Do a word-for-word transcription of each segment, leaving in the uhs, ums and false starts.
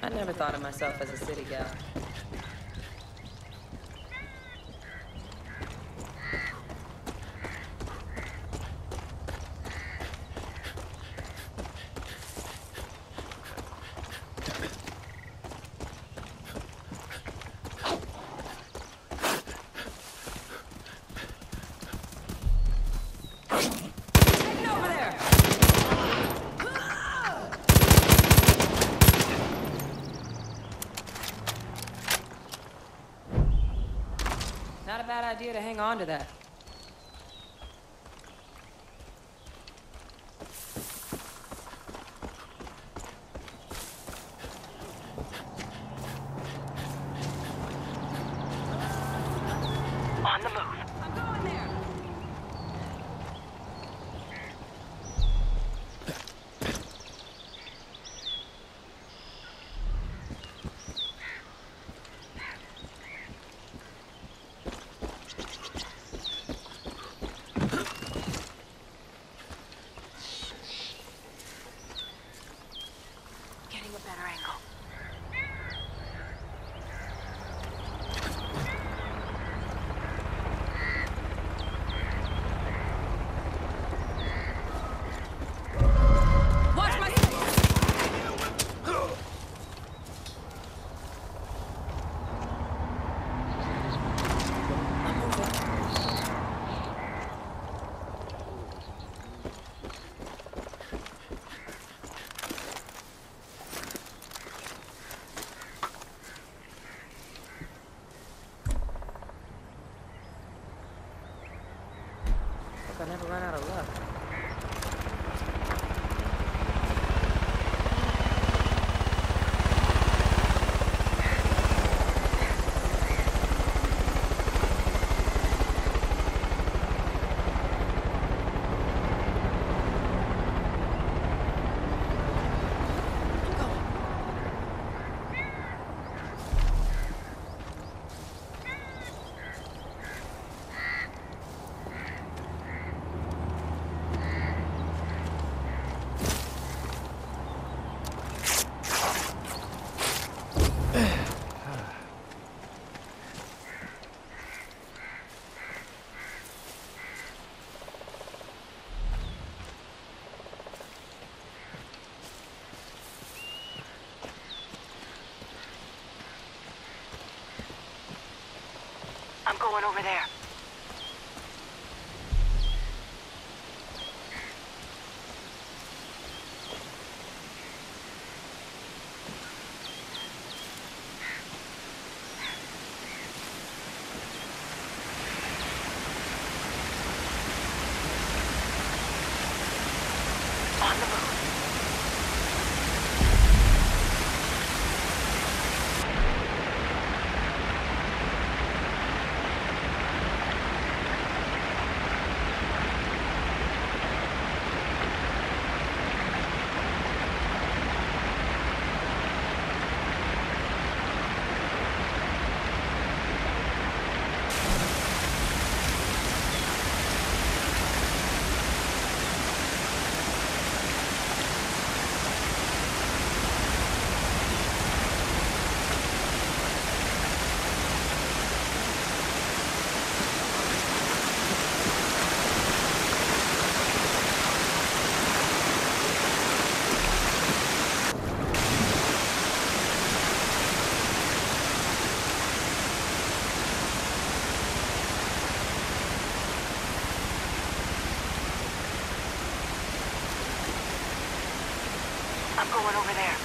I never thought of myself as a city gal. Not a bad idea to hang on to that. On the move. I'm going there. Getting a better angle. Watch my... Hope I never run out of luck. I'm going over there. On the move. I'm going over there.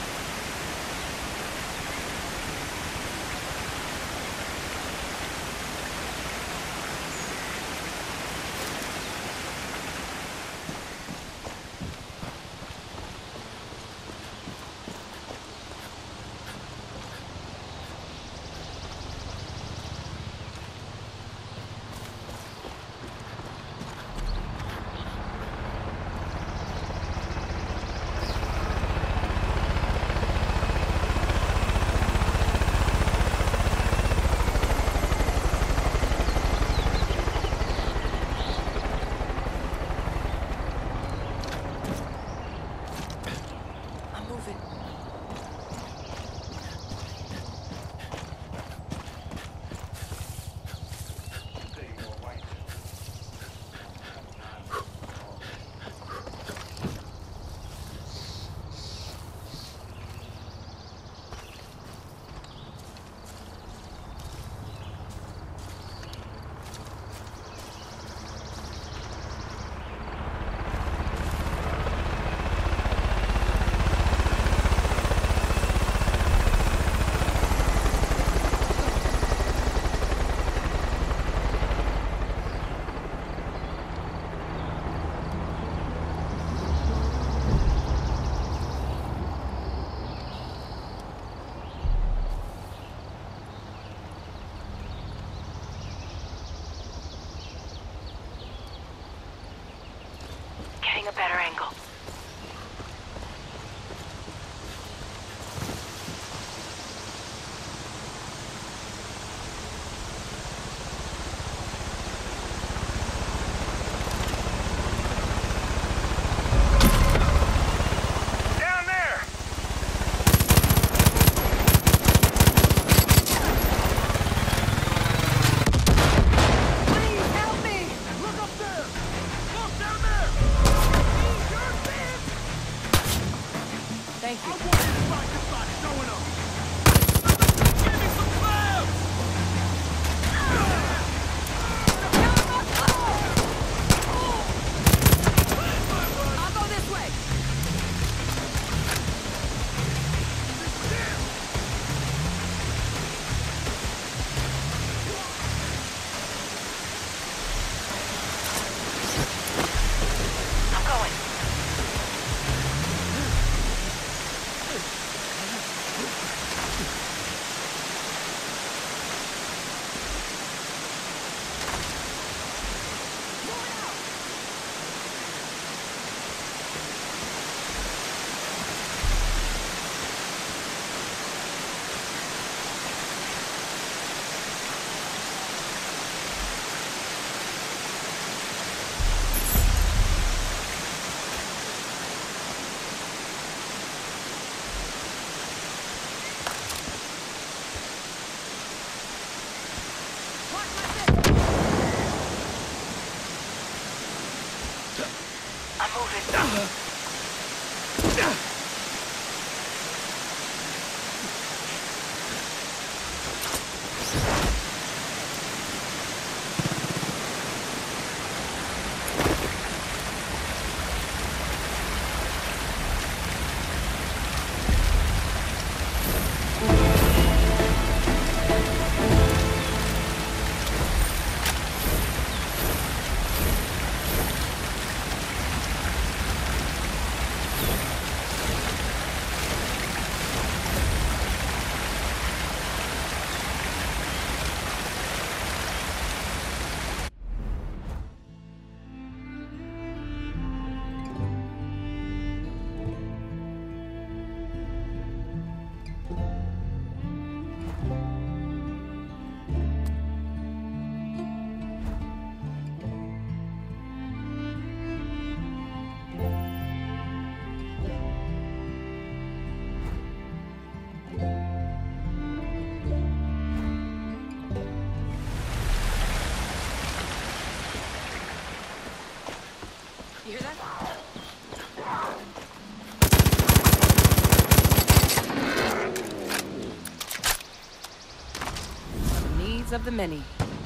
mistakes of the many.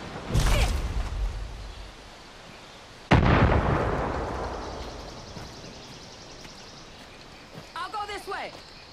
I'll go this way.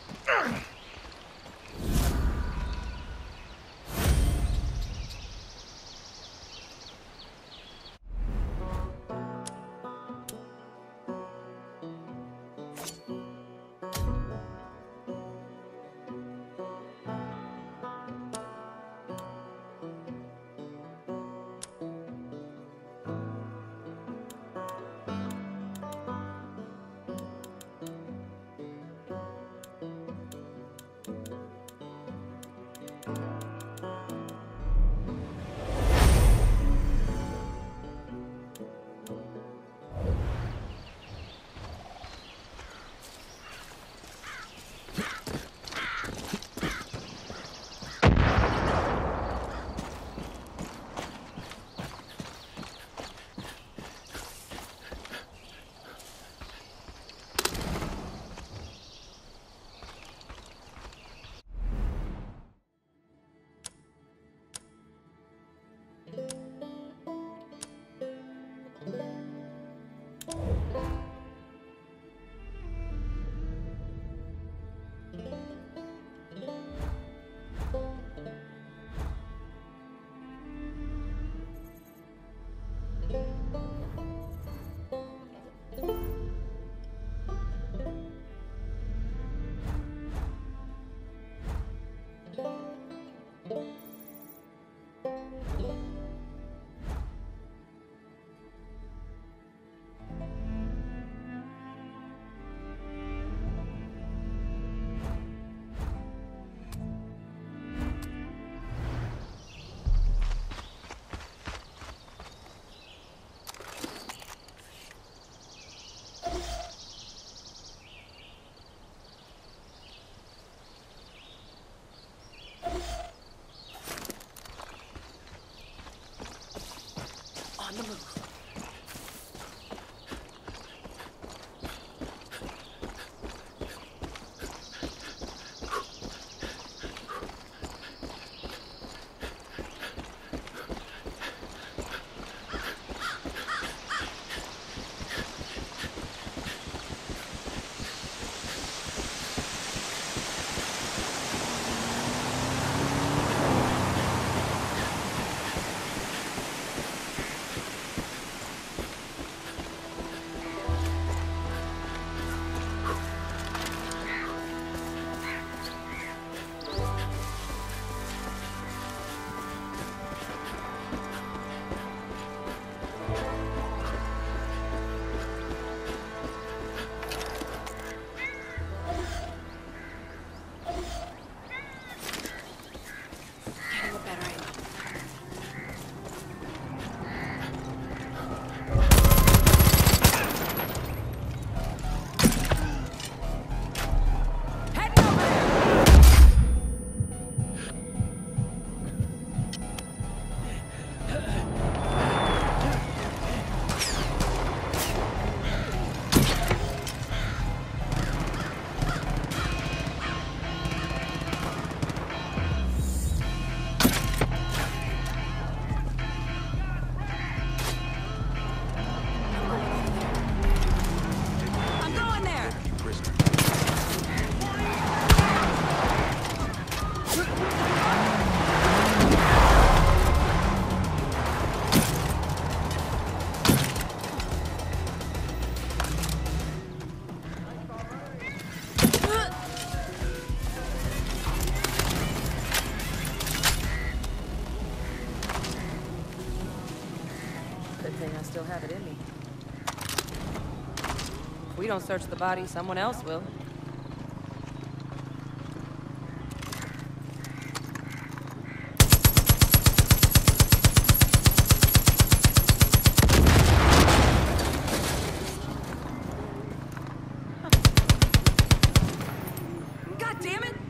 On the move. I still have it in me. If we don't search the body, someone else will. God damn it!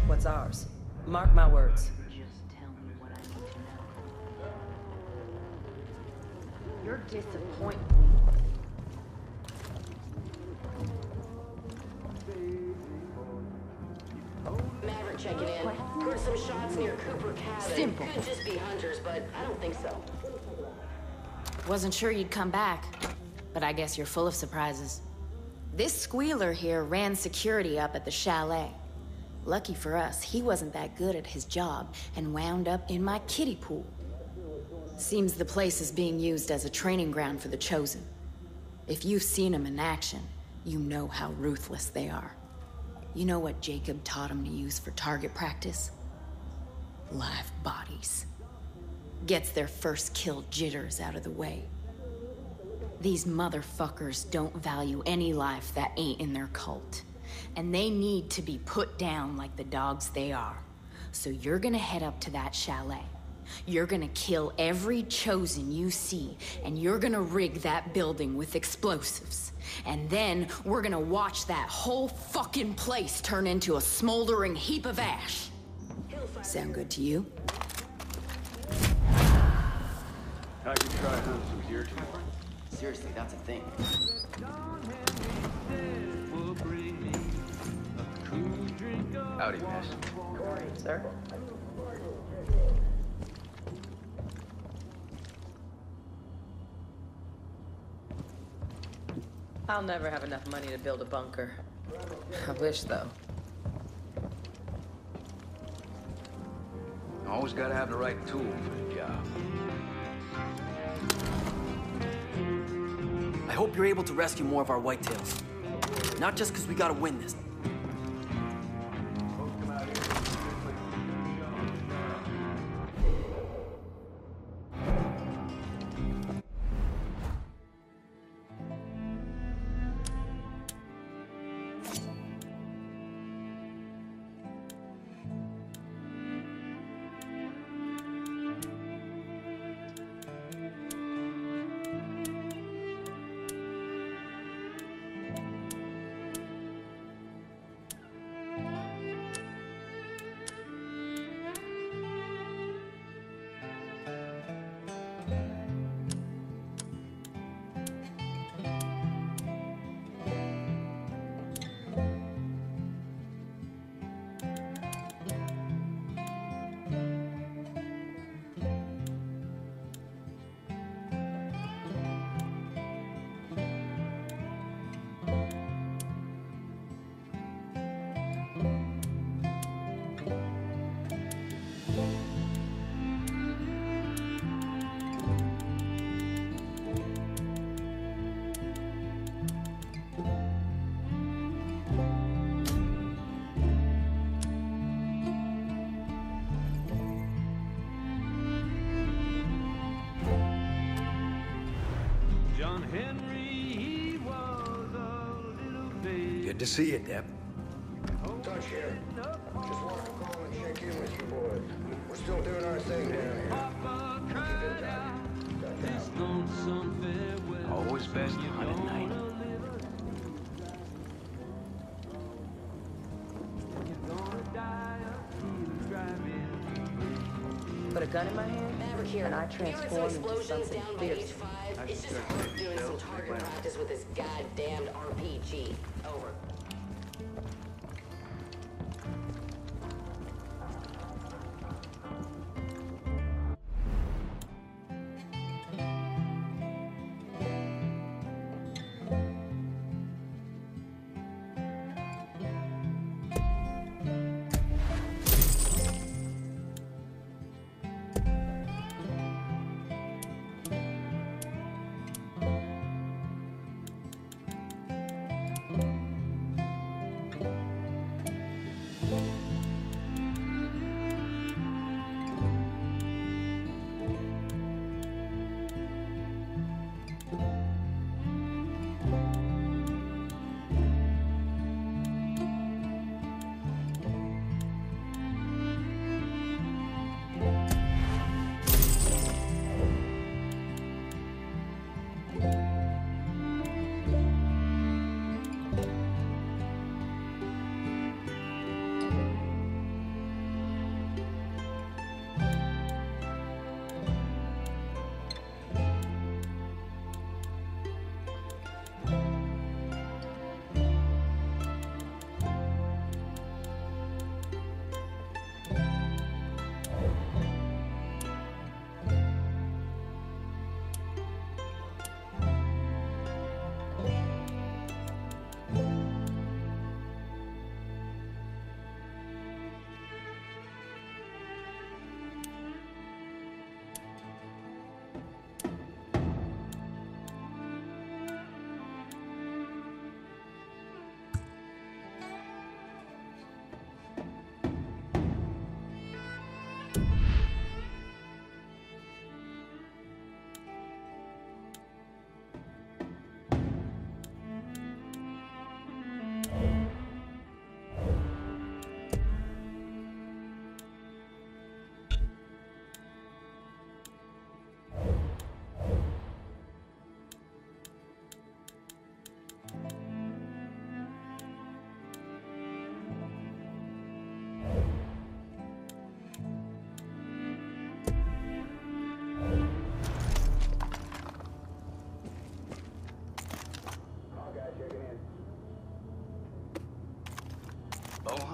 what's ours. Mark my words. Just tell me what I need to know. You're disappointing me. Maverick checking in. Heard some shots near Cooper Cabin. Simple. Could just be hunters, but I don't think so. Wasn't sure you'd come back, but I guess you're full of surprises. This squealer here ran security up at the chalet. Lucky for us, he wasn't that good at his job and wound up in my kiddie pool. Seems the place is being used as a training ground for the Chosen. If you've seen them in action, you know how ruthless they are. You know what Jacob taught him to use for target practice? Live bodies. Gets their first kill jitters out of the way. These motherfuckers don't value any life that ain't in their cult. And they need to be put down like the dogs they are. So you're gonna head up to that chalet. You're gonna kill every Chosen you see, and you're gonna rig that building with explosives. And then we're gonna watch that whole fucking place turn into a smoldering heap of ash. Sound good to you? How you try hunt some deer tomorrow? Seriously, that's a thing. Howdy, miss. Sir? I'll never have enough money to build a bunker. I wish, though. Always gotta have the right tool for the job. I hope you're able to rescue more of our whitetails. Not just because we gotta win this. Good to see you, Deb. Touch here. Just wanted to call and check in with you boys. We're still doing our thing down here. Always best to hunt at night. Put a gun in my hand, Maverick here. and I Hearing some transform into explosions something down by fierce. H five. It's just hard doing some target practice with this goddamned R P G. Over.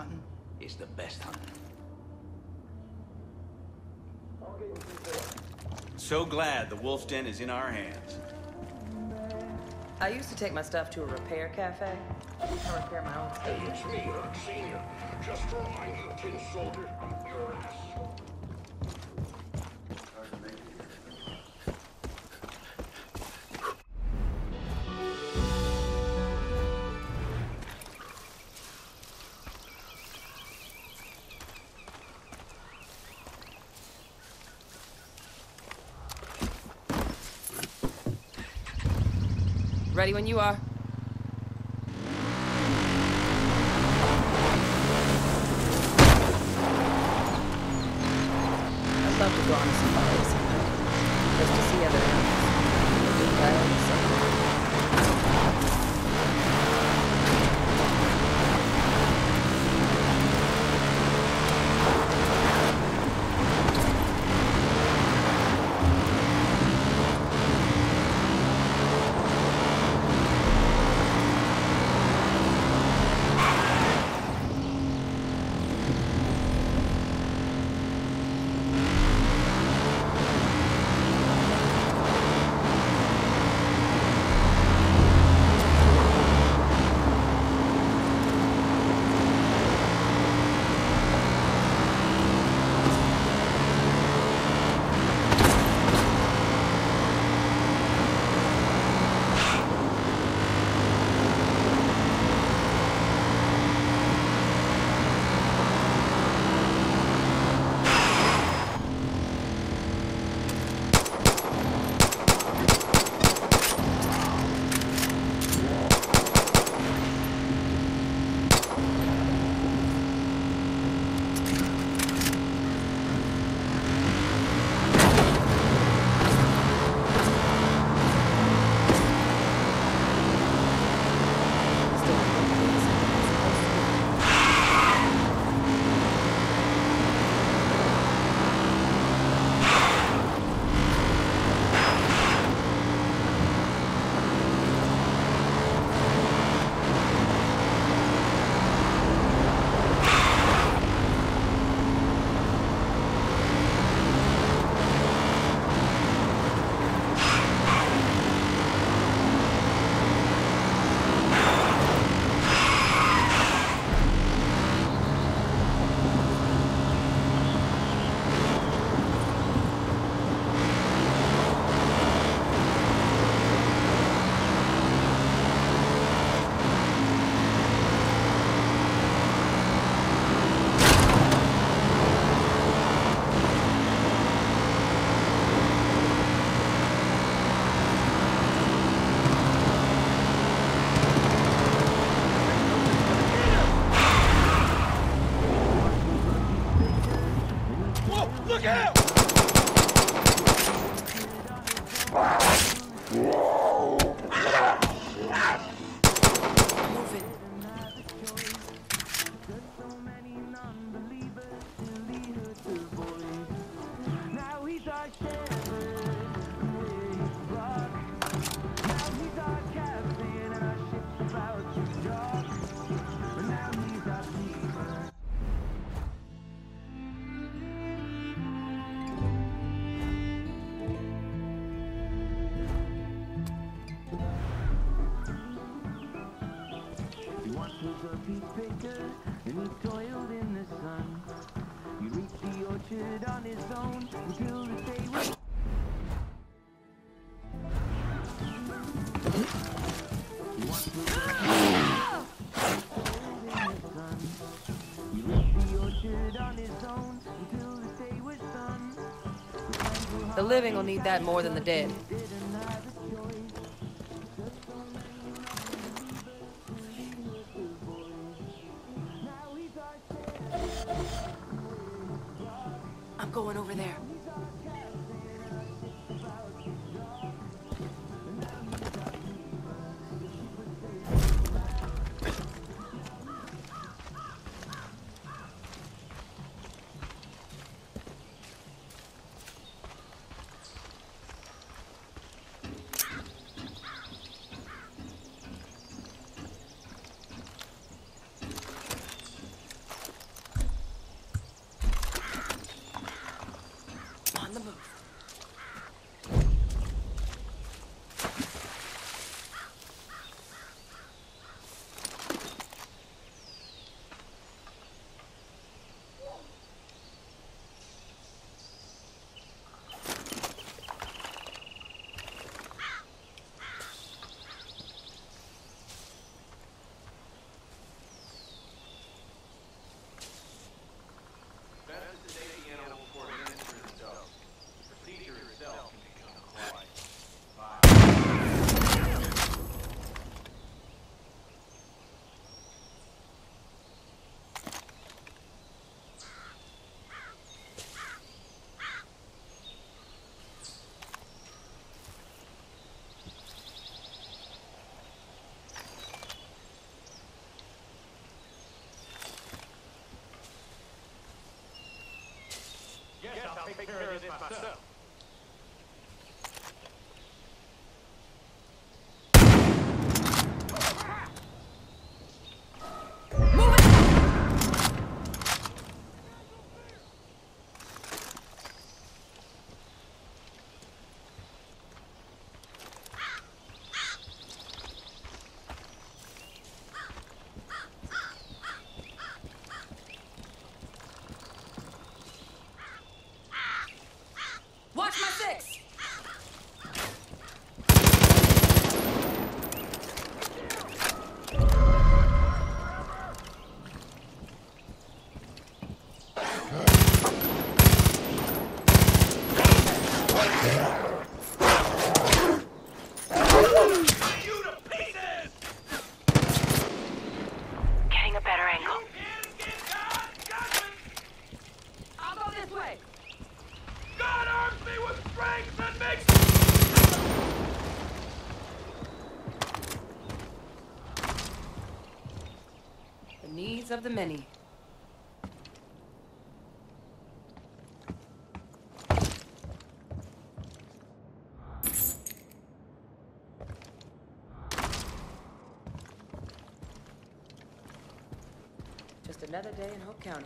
hunting is the best hunting. So glad the Wolf's Den is in our hands. I used to take my stuff to a repair cafe. I repair my own stuff. Hey, it's me, Herc Senior. Just to remind you, tin soldier, your ass. Ready when you are. I'd love to go on a safari sometime, just to see other animals. Maybe coyotes, something. The living will need that more than the dead. I'm going over there. I'll take care of this myself. Watch my six! Getting a better angle. I'll go this way! God arms me with strength and makes The needs of the many. Just another day in Hope County.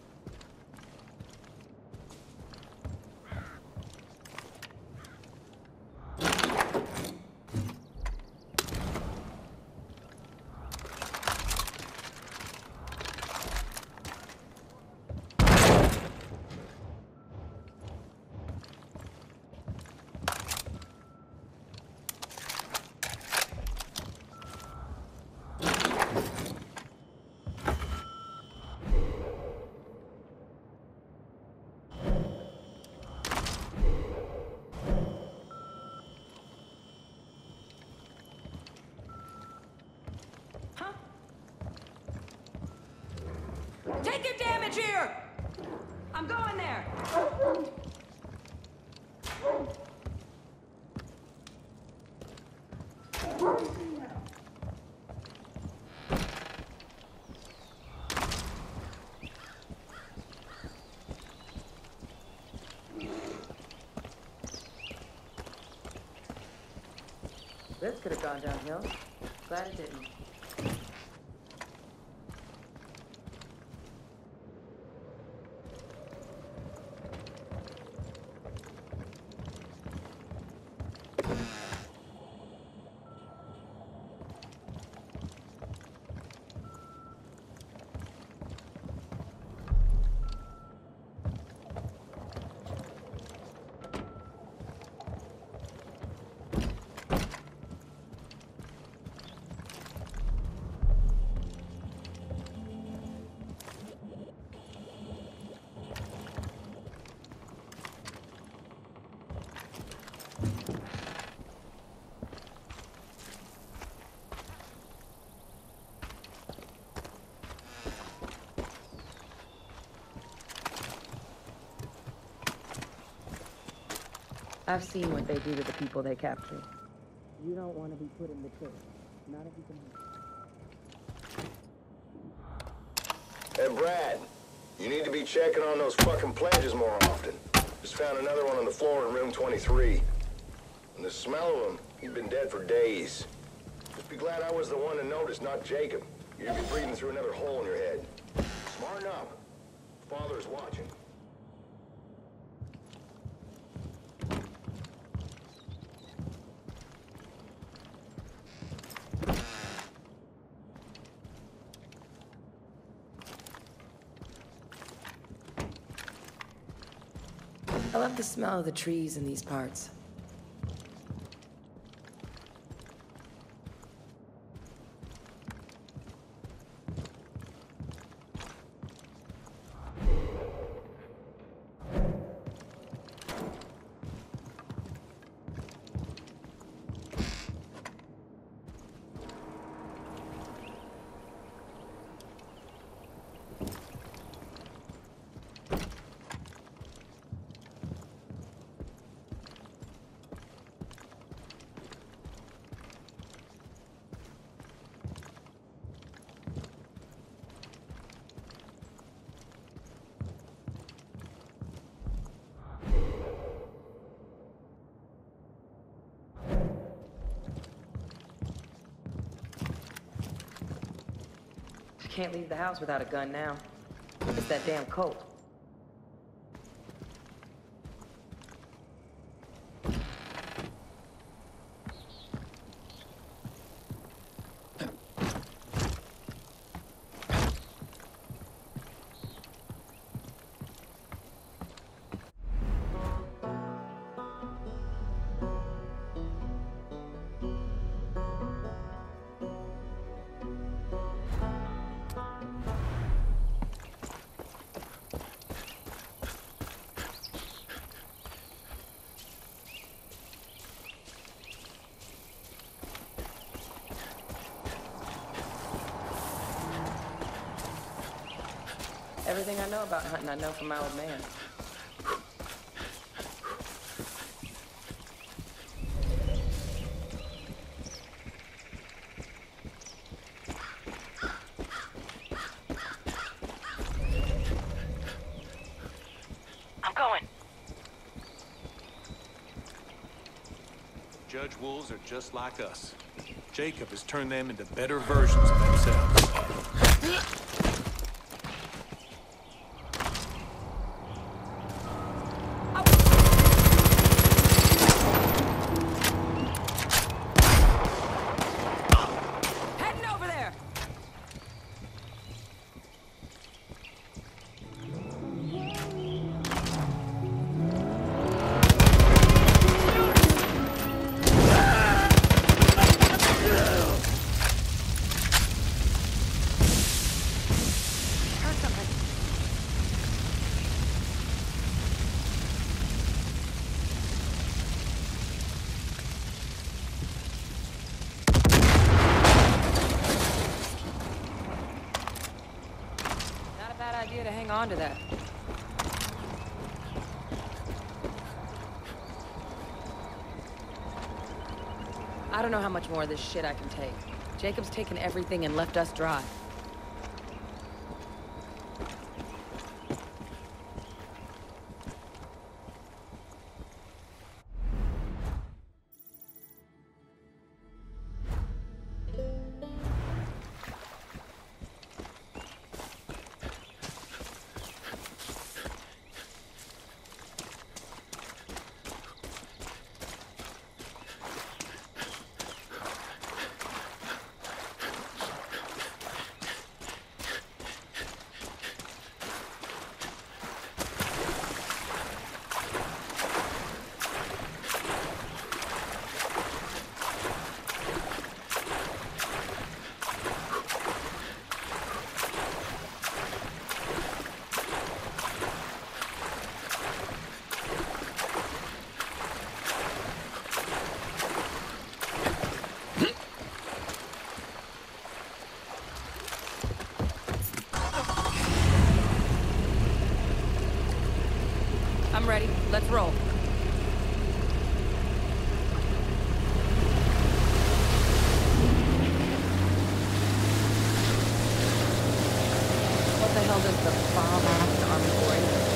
Taking damage here! I'm going there! This could have gone downhill. Glad it didn't. I've seen what they do to the people they capture. You don't want to be put in the chair. Not if you can help. Hey, Brad. You need to be checking on those fucking pledges more often. Just found another one on the floor in room twenty-three. And the smell of him, he'd been dead for days. Just be glad I was the one to notice, not Jacob. You'd be breathing through another hole in your head. Smarten up. Father's watching. I love the smell of the trees in these parts. can't leave the house without a gun now. It's that damn Colt. Everything I know about hunting, I know from my old man. I'm going. Judge wolves are just like us. Jacob has turned them into better versions of themselves. To hang on to that. I don't know how much more of this shit I can take. Jacob's taken everything and left us dry. I'm ready. Let's roll. What the hell does the bomb have to Army Corps?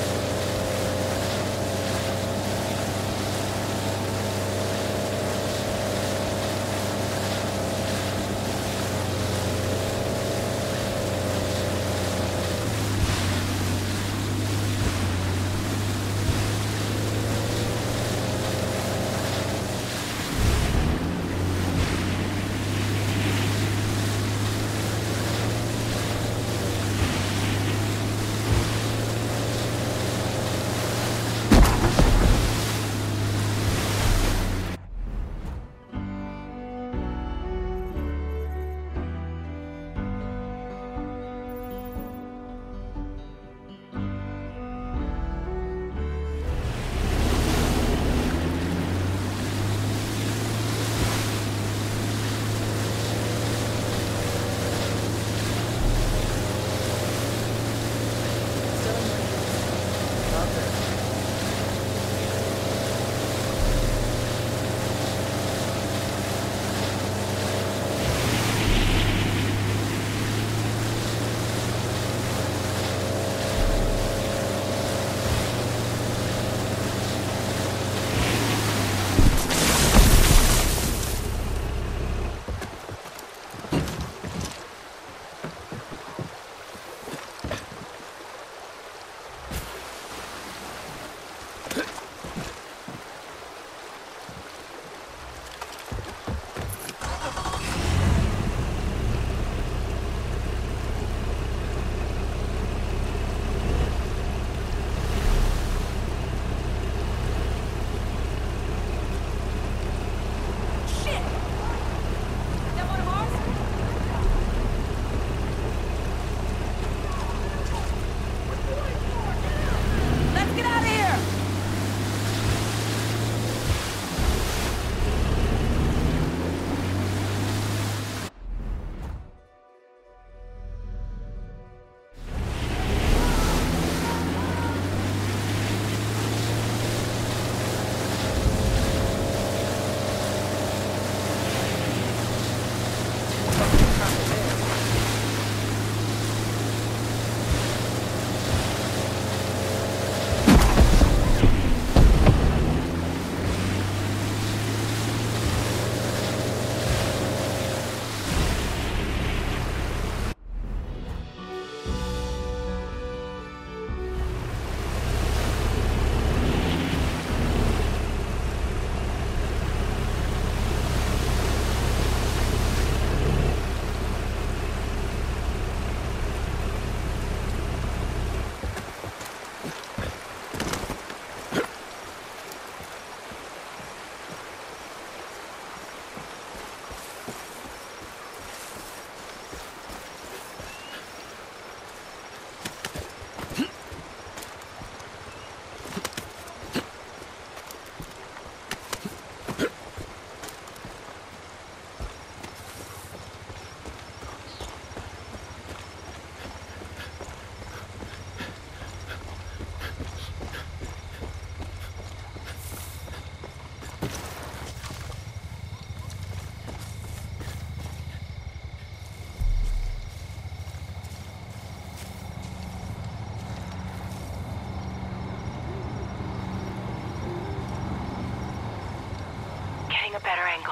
getting a better angle.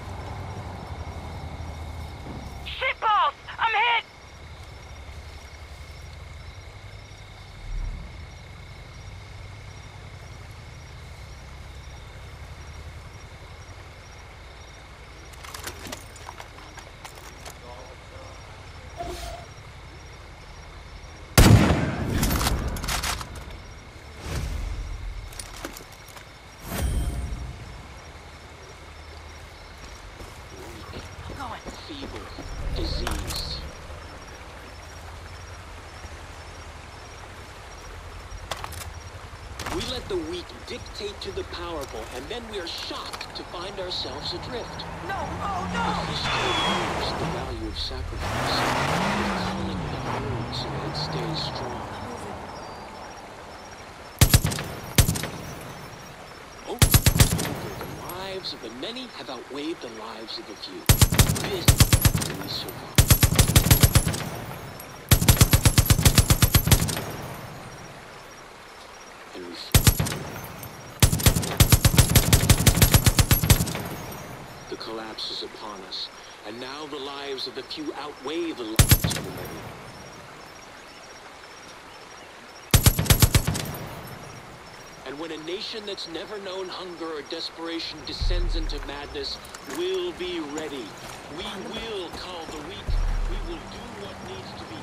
Shitballs! I'm hit! Fever, disease. We let the weak dictate to the powerful, and then we are shocked to find ourselves adrift. No, oh no! The history knows the value of sacrifice, of culling the herd so that it stays strong. Over and over, the lives of the many have outweighed the lives of the few. This is we survive. And we The collapse is upon us, and now the lives of the few outweigh the lives of the many. And when a nation that's never known hunger or desperation descends into madness, we'll be ready. We will call the weak. We will do what needs to be